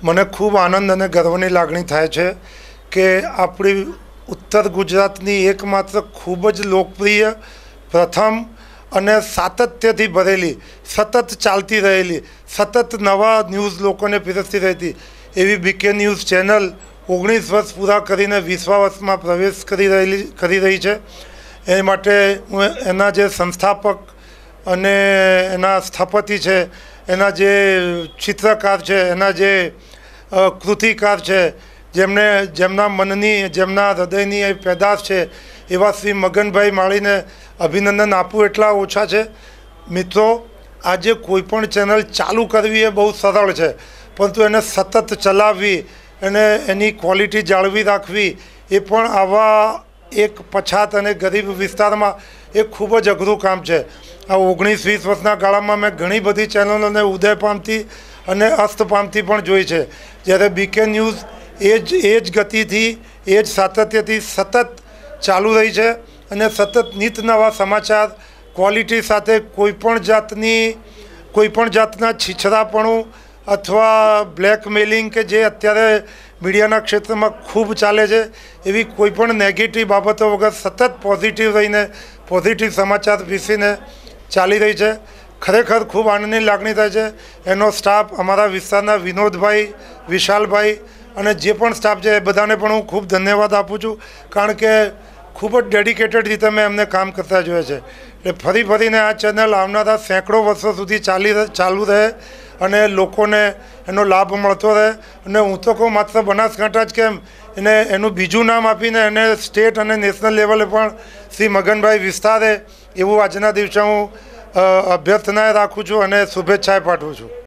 મને ખૂબ આનંદ અને ગર્વની લાગણી થાય છે કે આપણી ઉત્તર ગુજરાતની એકમાત્ર ખૂબ જ લોકપ્રિય પ્રથમ અને સાતત્યથી ભરેલી સતત ચાલતી રહેલી સતત નવા ન્યૂઝ લોકોને પીરસતી રહેતી એવી બીકે ન્યૂઝ ચેનલ 19 વર્ષ પૂરા કરીને 20મા વર્ષમાં પ્રવેશ કરી રહી છે। એ માટે હું એના જે સંસ્થાપક અને એના સ્થાપતિ છે, એના જે ચિત્રકાર છે, એના જે કૃતિકાર છે, જેમના મનની જેમના હૃદયની એ પેદાશ છે એવા શ્રી મગનભાઈ માળીને અભિનંદન આપું એટલા ઓછા છે। મિત્રો, આજે કોઈ પણ ચેનલ ચાલુ કરવી એ બહુ સરળ છે, પરંતુ એને સતત ચલાવવી અને એની ક્વોલિટી જાળવી રાખવી એ પણ આવા એક પછાત અને ગરીબ વિસ્તારમાં એ ખૂબ જ અઘરું કામ છે। આ 19-20 વર્ષના ગાળામાં મેં ઘણી બધી ચેનલોને ઉદય પામતી અને અસ્ત પામતી પણ જોઈ છે, જ્યારે બીકે ન્યૂઝ એ જ ગતિથી એ જ સાતત્યથી સતત ચાલુ રહી છે અને સતત નિત નવા સમાચાર ક્વોલિટી સાથે કોઈપણ જાતના છીછરાપણું અથવા બ્લેકમેલિંગ કે જે અત્યારે મીડિયાના ક્ષેત્રમાં ખૂબ ચાલે છે એવી કોઈપણ નેગેટિવ બાબતો વગર સતત પોઝિટિવ રહીને પોઝિટિવ સમાચાર પીસીને ચાલી રહી છે। ખરેખર ખૂબ આનંદની લાગણી થાય છે। એનો સ્ટાફ, અમારા વિસ્તારના વિનોદભાઈ, વિશાલભાઈ અને જે પણ સ્ટાફ છે એ બધાને પણ હું ખૂબ ધન્યવાદ આપું છું, કારણ કે ખૂબ જ ડેડિકેટેડ રીતે મેં એમને કામ કરતા જોયા છે। એટલે ફરીને આ ચેનલ આવનારા સેંકડો વર્ષો સુધી ચાલુ રહે અને લોકોને એનો લાભ મળતો રહે। અને હું તો કહું, માત્ર બનાસકાંઠા જ કેમ, એનું બીજું નામ આપીને એને સ્ટેટ અને નેશનલ લેવલે પણ શ્રી મગનભાઈ વિસ્તારે એવું આજના દિવસે હું અભ્યર્થનાએ રાખું છું અને શુભેચ્છાએ પાઠવું છું।